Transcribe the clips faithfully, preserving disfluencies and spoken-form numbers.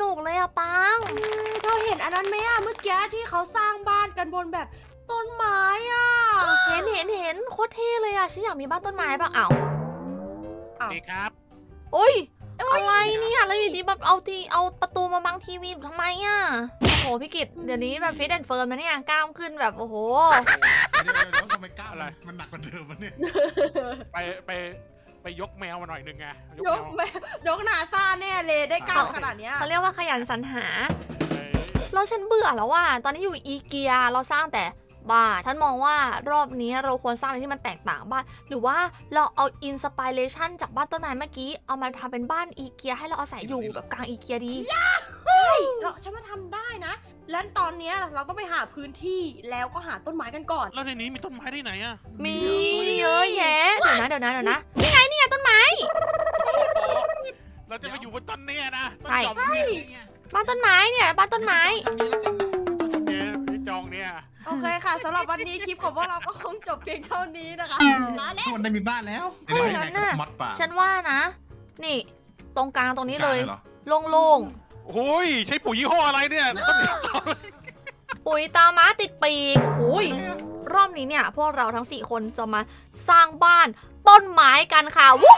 นุกเลยอะปังเธอเห็นอันนั้นไหมอะเมื่อกี้ที่เขาสร้างบ้านกันบนแบบต้นไม้อะเห็นเห็นเห็นโคตรเท่เลยอะฉันอยากมีบ้านต้นไม้บ้างอ้าวนี่ครับโอ้ยอะไรเนี่ยแล้วอยู่ดีแบบเอาทีเอาประตูมาบังทีวีทำไมอะโอ้โหพี่กิตเดี๋ยวนี้แบบฟิตแอนด์เฟิร์มนะเนี่ยกล้ามขึ้นแบบโอ้โหเดี๋ยวเดี๋ยวทำไมกล้ามอะไรมันหนักกว่าเดิมมันเนี่ยไปไปไปยกแมวมาหน่อยนึงไงยกแมวยกนาซาแน่เลยได้กล้ามขนาดนี้เขาเรียกว่าขยันสรรหาเราฉันเบื่อแล้วว่าตอนนี้อยู่อีเกียเราสร้างแต่บ้านฉันมองว่ารอบนี้เราควรสร้างอะไรที่มันแตกต่างบ้านหรือว่าเราเอาอินสปิเรชันจากบ้านต้นไม้เมื่อกี้เอามาทำเป็นบ้านอีเกียให้เราอาศัยอยู่แบบกลางอีเกียดีใช่เราฉันมาทำได้นะและตอนนี้เราต้องไปหาพื้นที่แล้วก็หาต้นไม้กันก่อนแล้วในนี้มีต้นไม้ที่ไหนอะมีเยอะแยะเดี๋ยวนะเดี๋ยวนะเดี๋ยวนะนี่ไงนี่ไงต้นไม้เราจะมาอยู่บนต้นนี้นะใช่บ้านต้นไม้เนี่ยบ้านต้นไม้จองเนี่ยโอเคค่ะสำหรับวันนี้คลิปของพวกเราก็คงจบเพียงเท่านี้นะคะมาแล้วคนได้มีบ้านแล้วเพราะฉะนั้นน่ะฉันว่านะนี่ตรงกลางตรงนี้เลยโล่งๆโอ้ยใช้ปุ๋ยยี่ห้ออะไรเนี่ยปุ๋ยตาม้าติดปีกโอ้ยรอบนี้เนี่ยพวกเราทั้งสี่คนจะมาสร้างบ้านต้นไม้กันค่ะวู้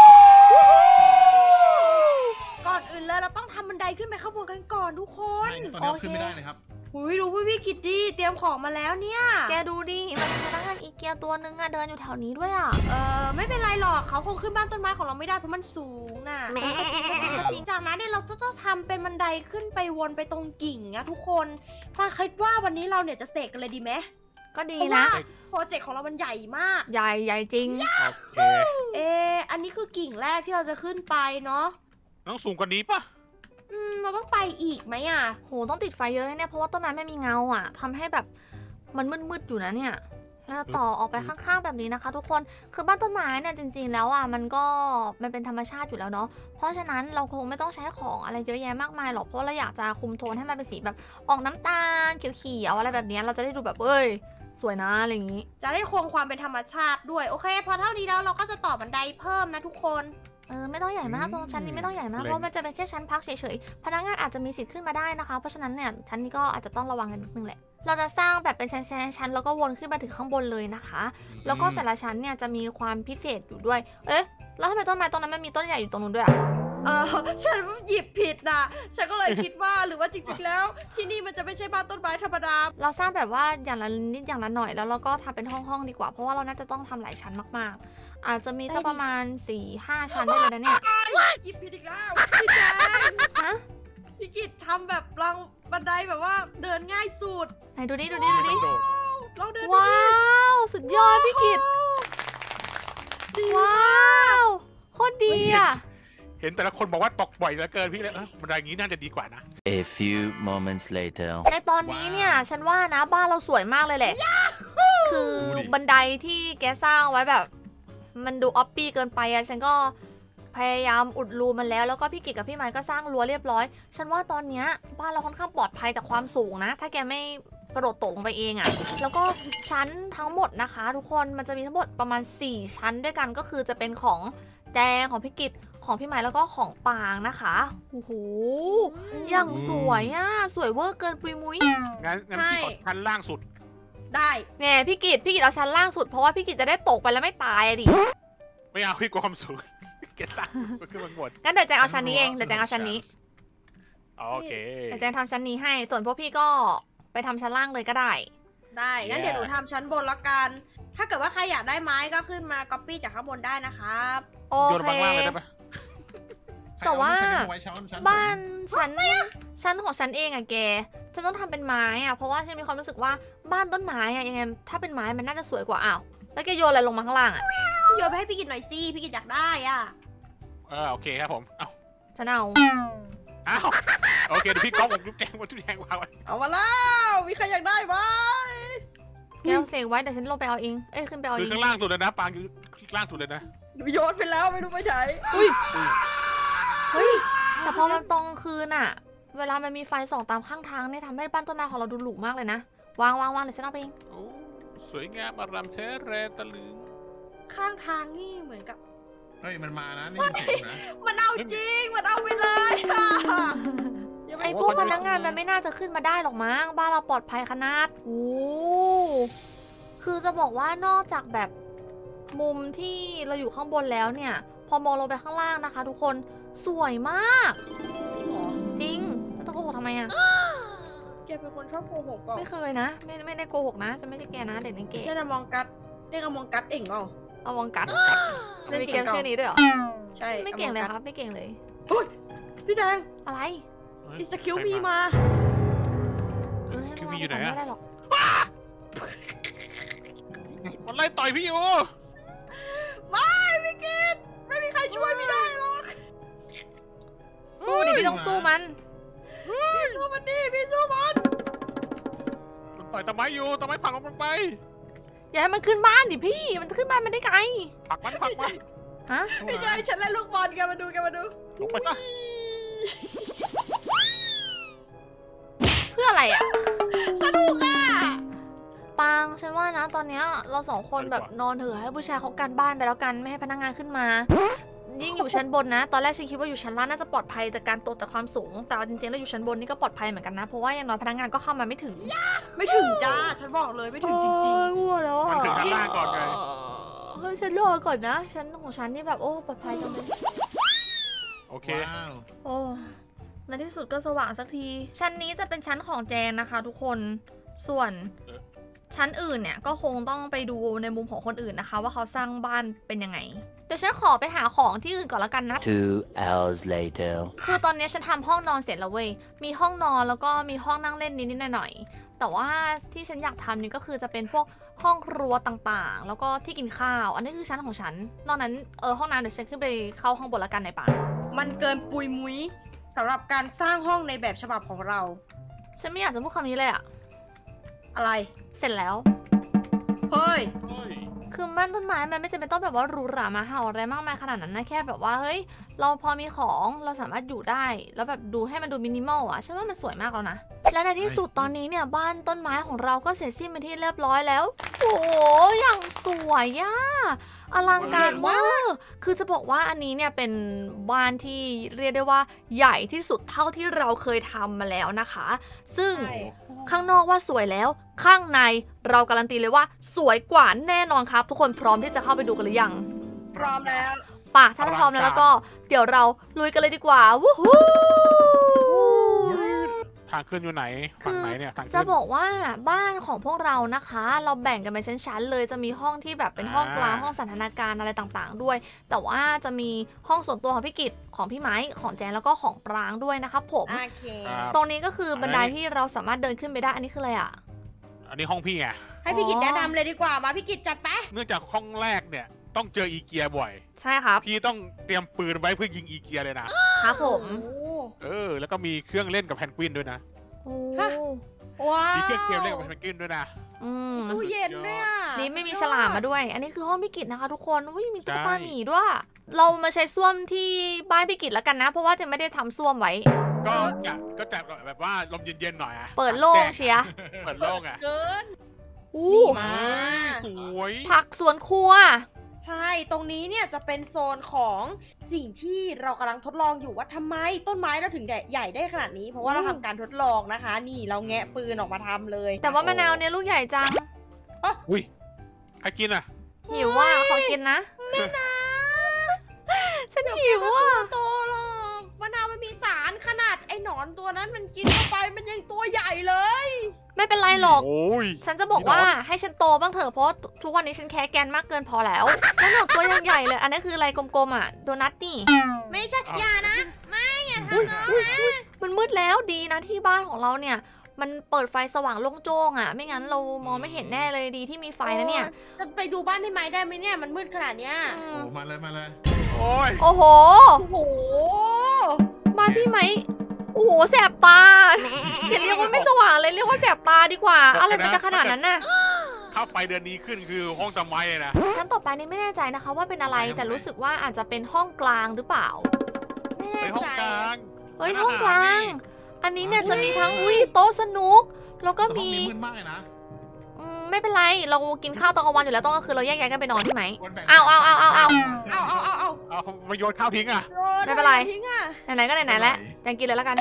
ก่อนอื่นเลยเราต้องทำบันไดขึ้นไปข้างบนกันก่อนทุกคนตอนนี้ขึ้นไม่ได้เลยครับอุ้ยดูพี่พี่คิดดีเตรียมของมาแล้วเนี่ยแกดูดิมันมีพนักงานอีเกียตัวนึงอะเดินอยู่แถวนี้ด้วยอะเออไม่เป็นไรหรอกเขาคงขึ้นบ้านต้นไม้ของเราไม่ได้เพราะมันสูงน่ะก็จริงก็จริงจากนั้นเนี่ยเราจะต้องทำเป็นบันไดขึ้นไปวนไปตรงกิ่งนะทุกคนฟ้าคิดว่าวันนี้เราเนี่ยจะเสกกันเลยดีไหมก็ดีนะโปรเจกต์ของเรามันใหญ่มากใหญ่ใหญ่จริงโอเคเอออันนี้คือกิ่งแรกที่เราจะขึ้นไปเนาะต้องสูงกว่านี้ปะอืมเราต้องไปอีกไหมอ่ะโหต้องติดไฟเยอะเนี่ยเพราะว่าต้นไม้ไม่มีเงาอ่ะทำให้แบบมันมืดๆอยู่นะเนี่ยแล้วต่อออกไปข้างๆแบบนี้นะคะทุกคนคือบ้านต้นไม้เนี่ยจริงๆแล้วอ่ะมันก็มันเป็นธรรมชาติอยู่แล้วเนาะเพราะฉะนั้นเราคงไม่ต้องใช้ของอะไรเยอะแยะมากมายหรอกเพราะเราอยากจะคุมโทนให้มันเป็นสีแบบออกน้ำตาลเขียวๆอะไรแบบนี้เราจะได้ดูแบบเอ้ยสวยนะอะไรอย่างนี้จะได้คงความเป็นธรรมชาติด้วยโอเคพอเท่านี้แล้วเราก็จะต่อบันไดเพิ่มนะทุกคนเออไม่ต้องใหญ่มากตรงชั้นนี้ไม่ต้องใหญ่มากเพราะมันจะเป็นแค่ชั้นพักเฉยๆพนักงานอาจจะมีสิทธิ์ขึ้นมาได้นะคะเพราะฉะนั้นเนี่ยชั้นนี้ก็อาจจะต้องระวังกันนิดนึงแหละเราจะสร้างแบบเป็นชั้นๆแล้วก็วนขึ้นมาถึงข้างบนเลยนะคะแล้วก็แต่ละชั้นเนี่ยจะมีความพิเศษอยู่ด้วยเอ๊ะแล้วทำไมต้นไม้ต้นนั้นมันมีต้นใหญ่อยู่ตรงนู้นด้วยอ่ะเออฉันหยิบผิดนะฉันก็เลยคิดว่าหรือว่าจริงๆแล้วที่นี่มันจะไม่ใช่บ้านต้นไม้ธรรมดาเราสร้างแบบว่าอย่างละนิดอย่างละหน่อยแล้วเราก็ทำเป็นห้องๆดีกว่าเพราะว่าเราน่าจะต้องทำหลายชั้นมากๆอาจจะมีสักประมาณ สี่ห้า ชั้นได้เลยนะเนี่ยหยิบผิดอีกแล้วพี่แจงฮะพี่กิตทำแบบรังบันไดแบบว่าเดินง่ายสุดไหนดูดิดูดิดูดิลองเดินว้าวสุดยอดพี่กิตว้าวโคตรดีอ่ะเห็นแต่ละคนบอกว่าตกบ่อยเหลือเกินพี่เลยเออบันไดงี้น่าจะดีกว่านะ A few moments later ในตอนนี้เนี่ยฉันว่านะบ้านเราสวยมากเลยแหละคือบันไดที่แกสร้างไว้แบบมันดูออปปี้เกินไปอะฉันก็พยายามอุดรูมันแล้วแล้วก็พี่กิจกับพี่ไม้ก็สร้างรั้วเรียบร้อยฉันว่าตอนนี้บ้านเราค่อนข้างปลอดภัยจากความสูงนะถ้าแกไม่กระโดดตกลงไปเองอะแล้วก็ชั้นทั้งหมดนะคะทุกคนมันจะมีทั้งหมดประมาณสี่ชั้นด้วยกันก็คือจะเป็นของแจงของพี่กิจของพี่ไม้แล้วก็ของปางนะคะโอ้โหอย่างสวยอ่ะสวยเวอร์เกินปุยมุ้ยงั้นงั้นพี่ขอชั้นล่างสุดได้เนี่ยพี่กิจพี่กิจเอาชั้นล่างสุดเพราะว่าพี่กิจจะได้ตกไปแล้วไม่ตายดิไม่เอาพี่กลัวความสูงเก็ตตั้งขึ้นมาหมดงั้นเดี๋ยวแจงเอาชั้นนี้เองเดี๋ยวแจงเอาชั้นนี้โอเคเดี๋ยวแจงทำชั้นนี้ให้ส่วนพวกพี่ก็ไปทำชั้นล่างเลยก็ได้ได้งั้นเดี๋ยวหนูทำชั้นบนละกันถ้าเกิดว่าใครอยากได้ไม้ก็ขึ้นมาก๊อปปี้จากข้างบนได้นะครับโอเคแต่ว่าบ้านฉันชั้นของฉันเองอะแกฉันต้องทำเป็นไม้อะเพราะว่าฉันมีความรู้สึกว่าบ้านต้นไม้อะยังไงถ้าเป็นไม้มันน่าจะสวยกว่าอ้าวแล้วแกโยนอะไรลงมาข้างล่างอะโยนไปให้พี่กินหน่อยสิพี่กินอยากได้อ่ะเออโอเคครับผมเอ้าฉันเอาอ้าวโอเคเดี๋ยวพี่ก๊อฟผมจุ๊บแจงมาจุ๊บแจงวางไว้เอามาแล้วมีใครอยากได้ไหมแกเอาเสกไว้เดี๋ยวฉันลงไปเอาเองเอ้ยขึ้นไปเอาเองคือข้างล่างสุดเลยนะปางอยู่ข้างล่างสุดเลยนะโยนไปแล้วไม่รู้ไปไหนอุ้ยเฮ้ยแต่พอมันตรงคืนอะเวลามันมีไฟส่องตามข้างทางเนี่ยทำให้บ้านต้นไม้ของเราดูหรูมากเลยนะวางวางวางเดี๋ยวฉันเอาไปเองโอ้สวยงามอารามเทเรตะลึงข้างทางนี่เหมือนกับเฮ้ยมันมานะนี่มันเอาจริงมันเอาไปเลยค่ะโยยังไอ้ไม่พวกพนักงานมันไม่น่าจะขึ้นมาได้หรอกมั้งบ้านเราปลอดภัยขนาดโอ้คือจะบอกว่านอกจากแบบมุมที่เราอยู่ข้างบนแล้วเนี่ย พอมองลงไปข้างล่างนะคะ ทุกคนสวยมากจริงแล้วต้องโกหกทำไมอะแกเป็นคนชอบโกหกเปล่าไม่เคยนะ ไม่ไม่ได้โกหกนะจะไม่ใช่แกนะเด็กในเกมใช่นะมองกัดเรียกอมองกัดเองเปล่าเอาวองกัดเล่นมีเกเกมมเก่าชื่อนี้ด้วยเหรอใช่ไม่เก่งเลยครับไม่เก่งเลยพี่แดงอะไรอิสคิวมีมาเออให้คิวมันมีอยู่ไหนวางอะไม่ได้หรอกมันไล่ต่อยพี่อยู่ไม่พี่กิตไม่มีใครช่วยพี่ได้หรอกสู้ดิพี่ต้องสู้มันพี่สู้มันดิพี่สู้มันมันต่อยตะไม้อยู่ตะไม้ผลักมันลงไปอย่าให้มันขึ้นบ้านดิพี่มันขึ้นบ้านมันได้ไงผลักมันผลักมันฮะไม่ใช่ฉันเล่นลูกบอลแกมาดูแกมาดูลงไปซะเพื่ออะไรอ่ะสนุกอ่ะปางฉันว่านะตอนเนี้ยเราสองคนแบบนอนเถอะให้ผู้ชายเขากันบ้านไปแล้วกันไม่ให้พนักงานขึ้นมา ยิ่งอยู่ชั้นบนนะ ตอนแรกฉันคิดว่าอยู่ชั้นล่างน่าจะปลอดภัยจากการตกจากความสูง แต่เอาจริงๆแล้วอยู่ชั้นบนนี่ก็ปลอดภัยเหมือนกันนะเพราะว่าอย่างน้อยพนักงานก็เข้ามาไม่ถึงไม่ถึงจ้าฉันบอกเลยไม่ถึงจริงวัวแล้วมันถึงข้างล่างก่อนไงเฮ้ยฉันรอก่อนนะฉันของฉันนี่แบบโอ้ปลอดภัยจังเลยโอเคว้าวโอ้ในที่สุดก็สว่างสักที ชั้นนี้จะเป็นชั้นของแจนนะคะทุกคน ส่วนชั้นอื่นเนี่ยก็คงต้องไปดูในมุมของคนอื่นนะคะ ว่าเขาสร้างบ้านเป็นยังไง เดี๋ยวฉันขอไปหาของที่อื่นก่อนละกันนะ Two hours later. คือตอนนี้ฉันทำห้องนอนเสร็จแล้วเว้ย มีห้องนอนแล้วก็มีห้องนั่งเล่นนิดๆหน่อยๆ แต่ว่าที่ฉันอยากทำนี่ก็คือจะเป็นพวกห้องครัวต่างๆ แล้วก็ที่กินข้าว อันนี้คือชั้นของฉัน นอกนั้นเออห้องน้ำเดี๋ยวฉันขึ้นไปเข้าห้องบนละกันในป่าๆ มันเกินปุยมุ้ยสำหรับการสร้างห้องในแบบฉบับของเราฉันไม่อยากจะพูดคำนี้เลยอะอะไรเสร็จแล้วเฮ้ยเฮ้ยคือบ้านต้นไม้มันไม่จำเป็นต้องแบบว่าหรูหรามาเห่าอะไรมากมายขนาดนั้นนะแค่แบบว่าเฮ้ยเราพอมีของเราสามารถอยู่ได้ แล้วแบบดูให้มันดูมินิมอลอ่ะฉันว่ามันสวยมากแล้วนะและในที่สุดตอนนี้เนี่ยบ้านต้นไม้ของเราก็เสร็จสิ้นเป็นที่เรียบร้อยแล้วโอ้โหอย่างสวยอ่ะอลังการมากคือจะบอกว่าอันนี้เนี่ยเป็นบ้านที่เรียกได้ว่าใหญ่ที่สุดเท่าที่เราเคยทำมาแล้วนะคะ ซึ่งใช่ข้างนอกว่าสวยแล้วข้างในเราการันตีเลยว่าสวยกว่าแน่นอนครับ ทุกคนพร้อมที่จะเข้าไปดูกันหรือยังพร้อมแล้วป่ะถ้าพร้อมแล้วแล้วก็เดี๋ยวเราลุยกันเลยดีกว่าวู้ฮู้ทางขึ้นอยู่ไหนฝั่งไหนเนี่ยทางจะขึ้นบอกว่าบ้านของพวกเรานะคะ เราแบ่งกันเป็นชั้นๆเลยจะมีห้องที่แบบเป็นห้องกลางอ่าห้องสันทนาการอะไรต่างๆ ด้วย แต่ว่าจะมีห้องส่วนตัวของพี่กิตของพี่ไม้ของแจนแล้วก็ของปรางด้วยนะครับผมโอเคครับตรงนี้ก็คือบันไดที่เราสามารถเดินขึ้นไปได้อันนี้คืออะไรอ่ะอันนี้ห้องพี่ไงให้พี่กิจแนะนำเลยดีกว่า มาพี่กิจจัดไปเนื่องจากห้องแรกเนี่ยต้องเจออีเกียบ่อยใช่ครับพี่ต้องเตรียมปืนไว้เพื่อยิงอีเกียเลยนะครับผมโอ้เออ แล้วก็มีเครื่องเล่นกับแพนกวินด้วยนะโอ้ว้าวมีเครื่องเกมเล่นกับแพนกวินด้วยนะอืมตู้เย็นด้วยอ่ะนี่ไม่มีสุดยอดฉลามมาด้วย อันนี้คือห้องพี่กิตนะคะทุกคนอุ้ยมีตุ๊กตาใช่หมีด้วย เรามาใช้ส้วมที่บ้านพี่กิตแล้วกันนะ เพราะว่าจะไม่ได้ทำส้วมไว้ก็จะก็จะแบบว่าลมเย็นๆหน่อยอะเปิดโล่งแจ้เชียร์เปิดโล่งอะเกินอู้ดีมากเฮ้ยสวยผักสวนครัวใช่ ตรงนี้เนี่ยจะเป็นโซนของสิ่งที่เรากำลังทดลองอยู่ว่าทำไมต้นไม้เราถึงใหญ่ได้ขนาดนี้ เพราะว่าเราทำการทดลองนะคะ นี่เราแงะปืนออกมาทำเลยแต่ว่ามะนาวเนี่ยลูกใหญ่จังอุ้ยใครกินอะหิวว่าขอกินนะไม่นะฉันเดี๋ยวหิวแกก็ว่าตัวโตหรอกมะนาวมันมีสารขนาดไอ้หนอนตัวนั้นมันกินเข้าไปมันยังตัวใหญ่เลยไม่เป็นไรหรอกโอ้ยฉันจะบอกว่าให้ฉันโตบ้างเถอะเพราะทุกวันนี้ฉันแค่แกนมากเกินพอแล้วแล้วหนวดตัวยังใหญ่เลย อันนี้คืออะไรกลมๆอ่ะโดนัทนี่ไม่ใช่อย่านะ ไม่อย่าทำน้องนะมันมืดแล้วดีนะที่บ้านของเราเนี่ย มันเปิดไฟสว่างโล่งโจ้งอ่ะ ไม่งั้นเรามองไม่เห็นแน่เลยดีที่มีไฟนะเนี่ยจะไปดูบ้านพี่ไม้ได้ไหมเนี่ยมันมืดขนาดเนี้ยอืโอ้มมาเลยมาเลยโอ้ยโอ้โหโอ้โหบ้านพี่ไหมโอ้โหแสบตาอย่าเรียกว่าไม่สว่างเลยเรียกว่าแสบตาดีกว่า อะไรมันจะขนาดนั้นน่ะถ้าไฟเดือนนี้ขึ้นคือห้องตะไม้เลยนะชั้นต่อไปนี่ไม่แน่ใจนะคะว่าเป็นอะไรแต่รู้สึกว่าอาจจะเป็นห้องกลางหรือเปล่าไม่ในแน่ห้องใจกลางเฮ้ยร้านห้องกลางอาหารนี่อันนี้เนี่ยจะมีทั้งอุ้ยโต๊ะสนุกแล้วก็แต่ห้องมีนี้มืดมากเลยนะอืมไม่เป็นไรเรากินข้าวตอนกลางวันอยู่แล้วต้องก็คือเราแยกย้ายกันไปนอนที่ไหมคนแบ่งเอาเอาเอาเอาเอาเอาเอาเอาเอาเอามาโยนข้าวทิ้งอะโยนไม่เป็นไรทิ้งอ่ะไหนๆก็ไหนๆแล้วยังกินเลยแล้วกัน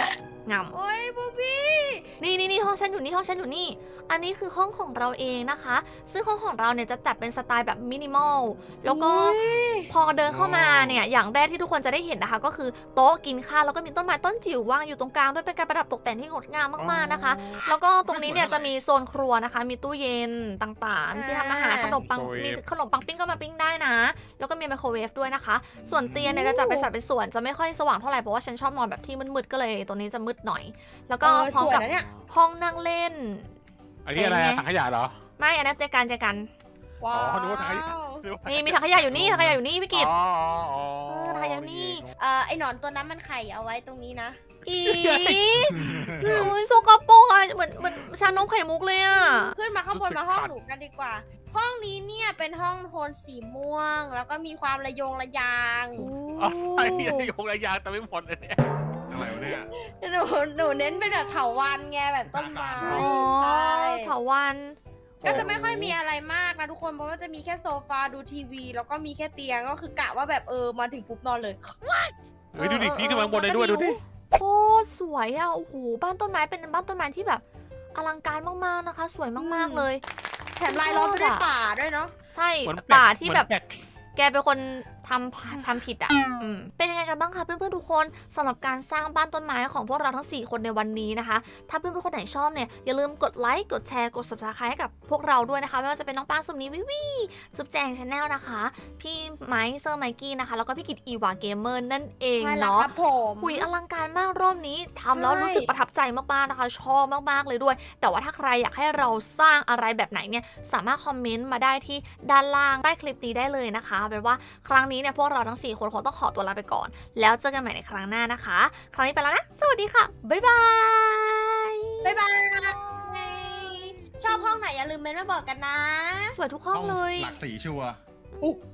งำโอ้ยพวกพี่นี่นี่นี่ห้องฉันอยู่นี่ห้องฉันอยู่นี่ อันนี้คือห้องของเราเองนะคะ ซึ่งห้องของเราเนี่ยจะจัดเป็นสไตล์แบบมินิมอล แล้วก็พอเดินเข้ามาเนี่ย อย่างแรกที่ทุกคนจะได้เห็นนะคะ ก็คือโต๊ะกินข้าวแล้วก็มีต้นไม้ต้นจิ๋ววางอยู่ตรงกลางด้วยเป็นการประดับตกแต่งที่งดงามมากๆนะคะ แล้วก็ตรงนี้เนี่ยจะมีโซนครัวนะคะ มีตู้เย็นต่างๆ ที่ทำอาหารขนมปัง มีขนมปังปิ้งก็มาปิ้งได้นะ แล้วก็มีไมโครเวฟด้วยนะคะ ส่วนเตียงเนี่ยจะจัดเป็นสัดเป็นส่วนจะไม่ค่อยสว่างเท่าไหร่เพราะว่าฉันชอบนอนแบบที่มืดๆก็เลยตรงนี้จะมืดหน่อย แล้วก็เออพร้อมสวยกับนะเนี่ยห้องนั่งเล่นอันนี้อะไรอะถังขยะเหรอไม่อันนั้นเจอกันเจอกันว้าวอ๋อนึกว่าถังขยะนี่มีถังขยะอยู่นี่ถังขยะอยู่นี่พี่กิตอ๋ออ๋อเออถังขยะอยู่นี่เอ่อไอหนอนตัวนั้นมันไข่เอาไว้ตรงนี้นะอีโอ้ยโซกโปรกอะเหมือนเหมือนชานมไข่มุกเลยอะขึ้นมาข้างบนมาห้องหนูกันดีกว่า ห้องนี้เนี่ยเป็นห้องโทนสีม่วง แล้วก็มีความระยงระยางอ๋อไอ้นี่โยงระยางแต่ไม่หมดเลยเนี่ยอะไรวะเนี่ยหนูหนูเน้นเป็นแบบเถาวัลย์ไงแบบต้นไม้อ๋อใช่เถาวันก็จะไม่ค่อยมีอะไรมากนะทุกคนเพราะว่าจะมีแค่โซฟาดูทีวี แล้วก็มีแค่เตียงก็คือกะว่าแบบเออมาถึงปุ๊บนอนเลยเฮ้ยดูดิพี่ขึ้นมาข้างบนเลยด้วยดูดิโคตรสวยอะโอ้โหบ้านต้นไม้เป็นบ้านต้นไม้ที่แบบอลังการมากๆนะคะ สวยมากๆเลยแถมลายล้อมไปด้วยป่าด้วยเนาะใช่เหมือนป่าที่แบบเหมือนแกเป็นคนทำทำผิดอ่ะอืมเป็นยังไงกันบ้างคะเพื่อนๆทุกคนสำหรับการสร้างบ้านต้นไม้ของพวกเราทั้งสี่คนในวันนี้นะคะ ถ้าเพื่อนๆคนไหนชอบเนี่ยอย่าลืมกดไลค์กดแชร์กด ซับสไครบ์ ให้กับพวกเราด้วยนะคะไม่ว่าจะเป็นน้องปางสมนี้วิวีจุ๊บแจงชาแนลนะคะ พี่ไมค์เซอร์ไมกี้นะคะแล้วก็พี่กิตอีวาเกมเมอร์นั่นเองใช่แล้วเนาะครับผมหุยอลังการมากรอบนี้ทำแล้วใช่รู้สึกประทับใจมากๆนะคะ ชอบมากๆเลยด้วย แต่ว่าถ้าใครอยากให้เราสร้างอะไรแบบไหนเนี่ยสามารถคอมเมนต์มาได้ที่ด้านล่างใต้คลิปนี้ได้เลยนะคะเป็นว่าครั้งนี้เนี่ยพวกเราทั้งสี่คนคงต้องขอตัวลาไปก่อน แล้วเจอกันใหม่ในครั้งหน้านะคะ ครั้งนี้ไปแล้วนะ สวัสดีค่ะ บ๊ายบายบ๊ายบายชอบห้องไหนอย่าลืมเมนต์มาบอกกันนะสวยทุกห้องเลยหลักสีชัวร์อุ๊